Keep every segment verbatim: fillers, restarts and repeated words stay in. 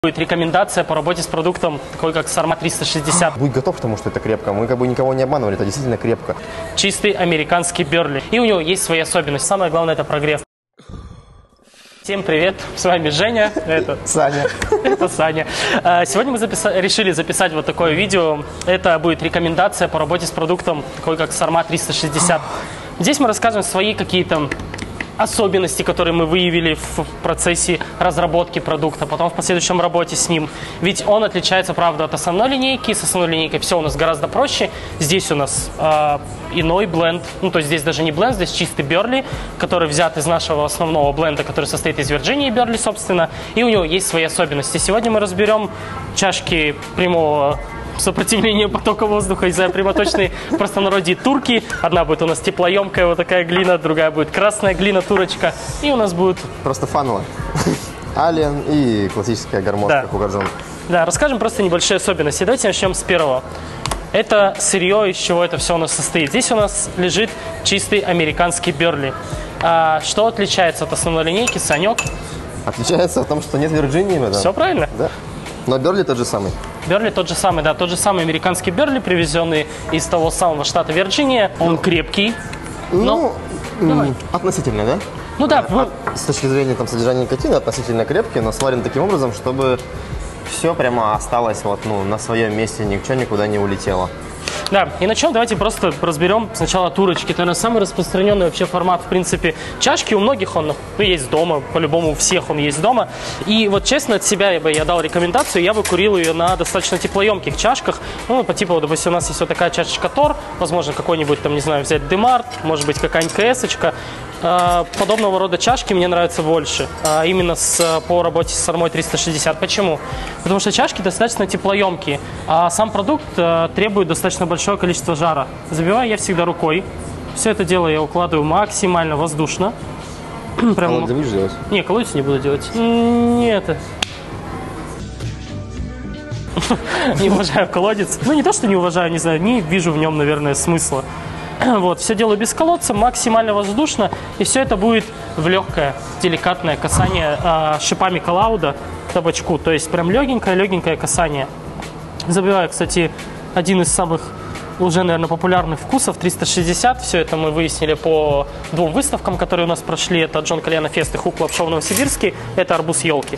Будет рекомендация по работе с продуктом, такой как Sarma триста шестьдесят. Будь готов, потому что это крепко. Мы как бы никого не обманывали, это действительно крепко. Чистый американский Берли. И у него есть свои особенности. Самое главное — это прогрев. Всем привет, с вами Женя. Это Саня. Это Саня. Сегодня мы записа... решили записать вот такое видео. Это будет рекомендация по работе с продуктом, такой как Sarma триста шестьдесят. Здесь мы расскажем свои какие-то особенности, которые мы выявили в процессе разработки продукта, потом в последующем работе с ним. Ведь он отличается, правда, от основной линейки. С основной линейкой все у нас гораздо проще. Здесь у нас э, иной бленд. Ну, то есть здесь даже не бленд, здесь чистый Берли, который взят из нашего основного бленда, который состоит из Virginia и Берли, собственно. И у него есть свои особенности. Сегодня мы разберем чашки прямого сопротивление потока воздуха из-за прямоточной в простонародье турки. Одна будет у нас теплоемкая вот такая глина, другая будет красная глина турочка. И у нас будет просто фановая. Алien и классическая гармошка, да. Как у Горжон. Да, расскажем просто небольшие особенности. Давайте начнем с первого. Это сырье, из чего это все у нас состоит. Здесь у нас лежит чистый американский Берли. А что отличается от основной линейки, Санек? Отличается в том, что нет Virginia. Да. Все правильно? Да. Но Берли тот же самый. Берли тот же самый, да, тот же самый американский Берли, привезенный из того самого штата Вирджиния. Он крепкий. Ну, но... относительно, да? Ну да. А, а, с точки зрения там, содержания никотина относительно крепкий, но сварен таким образом, чтобы все прямо осталось вот, ну, на своем месте, ничего никуда не улетело. Да, и начнем, давайте просто разберем сначала турочки. Это, наверное, самый распространенный вообще формат, в принципе, чашки. У многих он, ну, есть дома, по-любому у всех он есть дома. И вот, честно, от себя я бы я дал рекомендацию, я бы курил ее на достаточно теплоемких чашках. Ну, по типу, допустим, у нас есть вот такая чашечка Тор, возможно, какой-нибудь, там, не знаю, взять Демарт, может быть, какая-нибудь КС-очка. Подобного рода чашки мне нравятся больше, именно с, по работе с Sarma триста шестьдесят. Почему? Потому что чашки достаточно теплоемкие, а сам продукт требует достаточно большое количество жара. Забиваю я всегда рукой. Все это дело я укладываю максимально воздушно. Прям... Колодец будешь делать? Не, колодец не буду делать. Нет. Не уважаю колодец. Ну, не то, что не уважаю, не знаю, не вижу в нем, наверное, смысла. Вот, все делаю без колодца, максимально воздушно, и все это будет в легкое, деликатное касание э, шипами коллауда к табачку. То есть прям легенькое-легенькое касание. Забиваю, кстати, один из самых уже, наверное, популярных вкусов триста шестьдесят. Все это мы выяснили по двум выставкам, которые у нас прошли. Это Джон Кальяно Фест и Хук Лапша в Новосибирске. Это арбуз елки.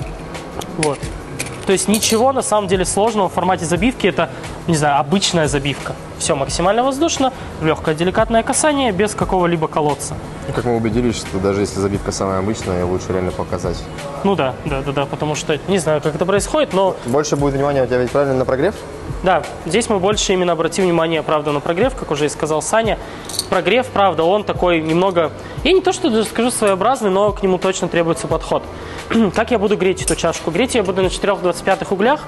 Вот. То есть ничего на самом деле сложного в формате забивки. Это, не знаю, обычная забивка. Все максимально воздушно, легкое деликатное касание, без какого-либо колодца. И как мы убедились, что даже если забивка самая обычная, лучше реально показать. Ну да, да, да, да, потому что не знаю, как это происходит, но... Больше будет внимания у тебя ведь правильно на прогрев? Да, здесь мы больше именно обратим внимание, правда, на прогрев, как уже и сказал Саня. Прогрев, правда, он такой немного, я не то что даже скажу своеобразный, но к нему точно требуется подход. Как я буду греть эту чашку? Греть я буду на четырёх двадцати пятых углях,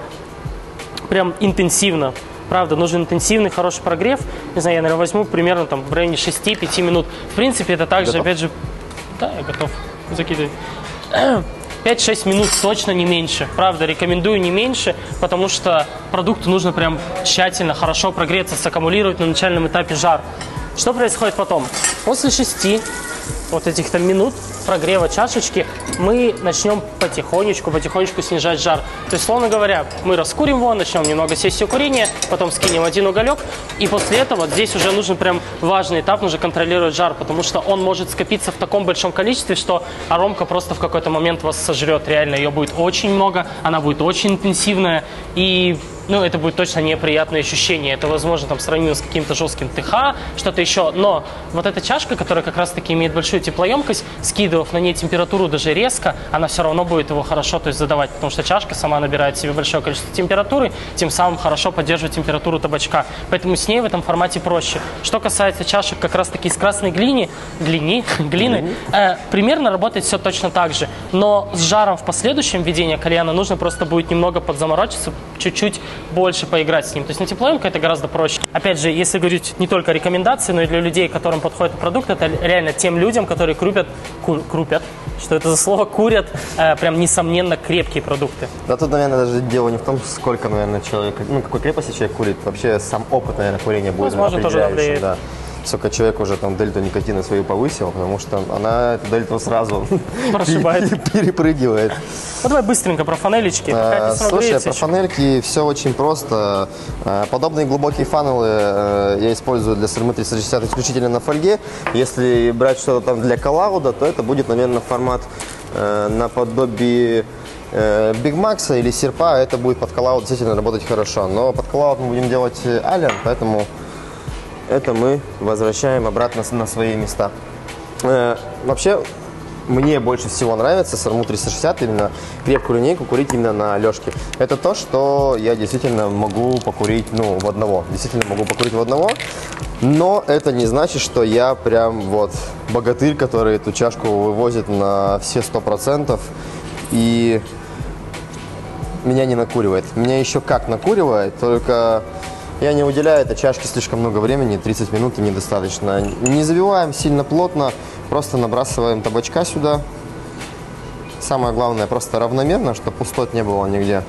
прям интенсивно. Правда, нужен интенсивный, хороший прогрев. Не знаю, я, наверное, возьму примерно там в районе шести-пяти минут. В принципе, это также, готов? опять же... Да, я готов. Закидывай. пять-шесть минут точно не меньше. Правда, рекомендую не меньше, потому что продукту нужно прям тщательно, хорошо прогреться, саккумулировать на начальном этапе жар. Что происходит потом? После шести вот этих там минут прогрева чашечки мы начнем потихонечку, потихонечку снижать жар. То есть, словно говоря, мы раскурим его, начнем немного сессию курения, потом скинем один уголек, и после этого вот здесь уже нужен прям важный этап, нужно контролировать жар, потому что он может скопиться в таком большом количестве, что аромка просто в какой-то момент вас сожрет. Реально, ее будет очень много, она будет очень интенсивная, и ну, это будет точно неприятное ощущение. Это, возможно, там сравнимо с каким-то жестким ТХ, что-то еще. Но вот эта чашка, которая как раз-таки имеет большую теплоемкость, скидывав на ней температуру даже резко, она все равно будет его хорошо, то есть, задавать, потому что чашка сама набирает в себе большое количество температуры, тем самым хорошо поддерживает температуру табачка. Поэтому с ней в этом формате проще. Что касается чашек как раз-таки из красной глины, глини, глины, э, примерно работает все точно так же. Но с жаром в последующем введении кальяна нужно просто будет немного подзаморочиться, чуть-чуть больше поиграть с ним. То есть на теплоемкой это гораздо проще. Опять же, если говорить не только о рекомендации, но и для людей, которым подходит продукт, это реально тем людям, которые крупят, ку, крупят, что это за слово, курят, э, прям несомненно крепкие продукты. Да тут, наверное, даже дело не в том, сколько, наверное, человек, ну, какой крепости человек курит. Вообще сам опыт, наверное, курения будет определяющим. Да. Только человек уже там дельту никотина свою повысил, потому что она эту дельту сразу Прошибает. перепрыгивает. Ну давай быстренько про фанелечки. А, слушай, про фанельки все очень просто. А, подобные глубокие фанелы а, я использую для Surma триста шестьдесят исключительно на фольге. Если брать что-то там для коллауда, то это будет, наверное, формат а, наподобие Big Max или серпа. Это будет под коллауд действительно работать хорошо. Но под коллауд мы будем делать Allen, поэтому это мы возвращаем обратно на свои места. Э, вообще, мне больше всего нравится Surma триста шестьдесят, именно крепкую линейку курить именно на лёжке. Это то, что я действительно могу покурить, ну, в одного. Действительно могу покурить в одного. Но это не значит, что я прям вот богатырь, который эту чашку вывозит на все сто процентов и меня не накуривает. Меня еще как накуривает, только я не уделяю этой чашке слишком много времени, тридцать минут и недостаточно. Не забиваем сильно плотно, просто набрасываем табачка сюда. Самое главное, просто равномерно, чтобы пустот не было нигде.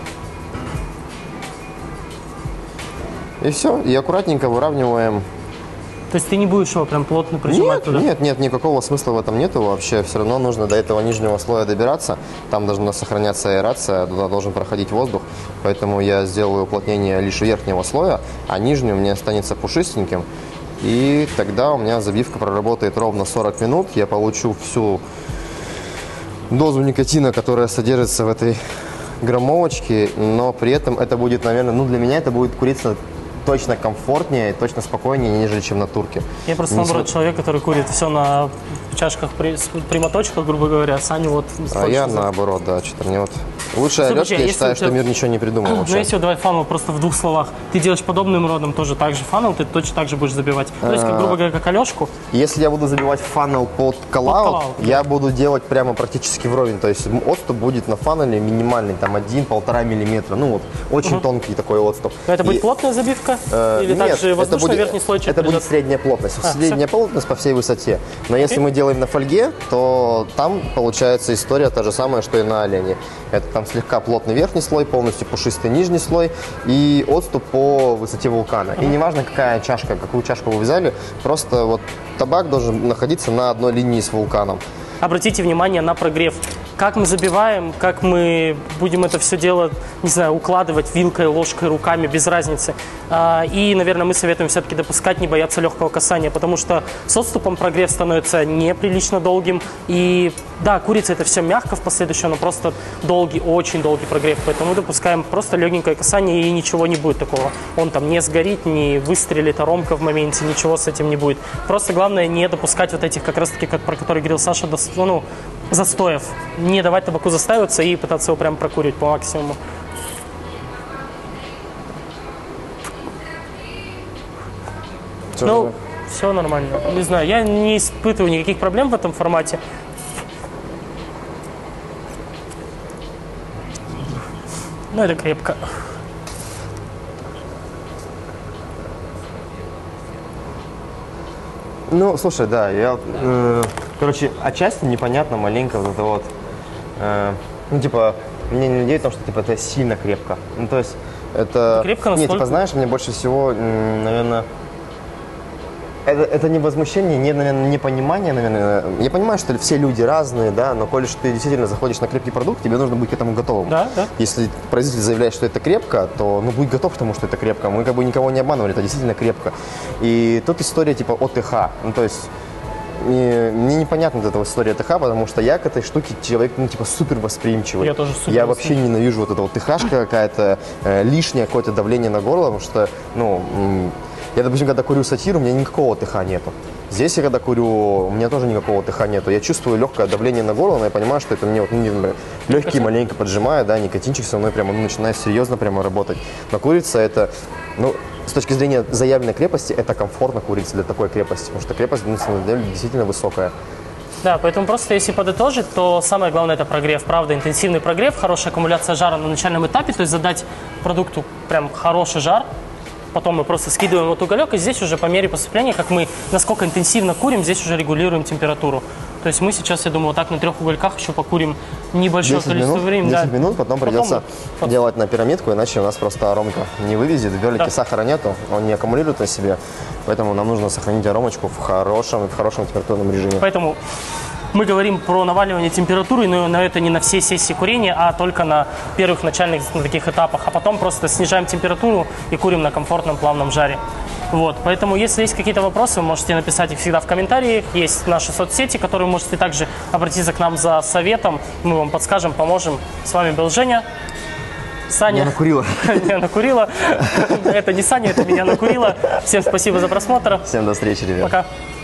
И все, и аккуратненько выравниваем. То есть ты не будешь его прям плотно прижимать Нет, туда? нет, нет, никакого смысла в этом нету вообще. Все равно нужно до этого нижнего слоя добираться. Там должна сохраняться аэрация, туда должен проходить воздух. Поэтому я сделаю уплотнение лишь верхнего слоя, а нижний у меня останется пушистеньким. И тогда у меня забивка проработает ровно сорок минут. Я получу всю дозу никотина, которая содержится в этой граммовочке. Но при этом это будет, наверное, ну для меня это будет куриться точно комфортнее, точно спокойнее, нежели чем на турке. Я просто, наоборот, человек, который курит все на чашках при, при моточках, грубо говоря. Саня вот... А я за... наоборот, да, что-то мне вот... Лучше лёжки, я считаю, что мир ничего не придумал вообще. Ну, если вот давай фанел просто в двух словах. Ты делаешь подобным родом тоже так же фанел, ты точно так же будешь забивать. То есть, как, грубо говоря, как Алёшку. Если я буду забивать фанел под коллаут, я да. буду делать прямо практически вровень. То есть отступ будет на фанеле минимальный, там один-полтора миллиметра. Ну вот, очень угу. тонкий такой отступ. Но это будет И... плотная забивка? Э, Или нет, также воздушный будет, верхний слой? Это будет средняя плотность. А, средняя все. плотность по всей высоте. Но если мы делаем на фольге, то там получается история та же самая, что и на олене. Это там слегка плотный верхний слой, полностью пушистый нижний слой и отступ по высоте вулкана. Uh-huh. И неважно, какая чашка, какую чашку вы взяли, просто вот табак должен находиться на одной линии с вулканом. Обратите внимание на прогрев. Как мы забиваем, как мы будем это все дело, не знаю, укладывать вилкой, ложкой, руками, без разницы. И, наверное, мы советуем все-таки допускать, не бояться легкого касания, потому что с отступом прогрев становится неприлично долгим. И да, курица это все мягко в последующем, но просто долгий, очень долгий прогрев. Поэтому мы допускаем просто легенькое касание, и ничего не будет такого. Он там не сгорит, не выстрелит аромка в моменте, ничего с этим не будет. Просто главное не допускать вот этих, как раз таки, как, про которые говорил Саша, до, ну, застоев. Не давать табаку застаиваться и пытаться его прям прокурить по максимуму. Что ну, же? Все нормально. Не знаю, я не испытываю никаких проблем в этом формате. Ну, это крепко. Ну, слушай, да, я, э, короче, отчасти непонятно маленько вот это вот, э, ну, типа, мне не надеюсь, что, типа, это сильно крепко. Ну, то есть, это... Крепко настолько? Нет, типа, знаешь, мне больше всего, наверное, это, это не возмущение, не, наверное, непонимание, наверное. Я понимаю, что все люди разные, да, но коли ты действительно заходишь на крепкий продукт, тебе нужно быть к этому готовым. Да, да. Если производитель заявляет, что это крепко, то, ну, будь готов к тому, что это крепко. Мы как бы никого не обманывали, это действительно крепко. И тут история типа ОТХ, ну, то есть... Мне, мне непонятна эта вот история ТХ, потому что я к этой штуке человек, ну, типа, супер восприимчивый. Я тоже супер Я вообще ненавижу вот это вот ТХшка какая-то, э, лишнее какое-то давление на горло, потому что, ну, м- я, допустим, когда курю сатиру, у меня никакого ТХ нету. Здесь я когда курю, у меня тоже никакого ТХ нету. Я чувствую легкое давление на горло, но я понимаю, что это мне вот, ну, легкие маленько поджимает, да, никотинчик со мной прямо, ну, начинает серьезно прямо работать. Но курица это, ну, с точки зрения заявленной крепости, это комфортно куриться для такой крепости, потому что крепость, ну, действительно высокая. Да, поэтому просто если подытожить, то самое главное это прогрев, правда, интенсивный прогрев, хорошая аккумуляция жара на начальном этапе, то есть задать продукту прям хороший жар. Потом мы просто скидываем вот уголек, и здесь уже по мере поступления, как мы насколько интенсивно курим, здесь уже регулируем температуру. То есть мы сейчас, я думаю, вот так на трех угольках еще покурим небольшое количество минут, времени. десять да. минут, потом придется Потом- делать на пирамидку, иначе у нас просто аромка не вывезет. В верлике Да. сахара нету, он не аккумулирует на себе, поэтому нам нужно сохранить аромочку в хорошем, в хорошем температурном режиме. Поэтому мы говорим про наваливание температуры, но на это не на всей сессии курения, а только на первых начальных на таких этапах. А потом просто снижаем температуру и курим на комфортном плавном жаре. Вот, поэтому, если есть какие-то вопросы, вы можете написать их всегда в комментариях. Есть наши соцсети, которые вы можете также обратиться к нам за советом. Мы вам подскажем, поможем. С вами был Женя. Саня. Я накурила. Меня накурила. Это не Саня, это меня накурила. Всем спасибо за просмотр. Всем до встречи, ребят. Пока.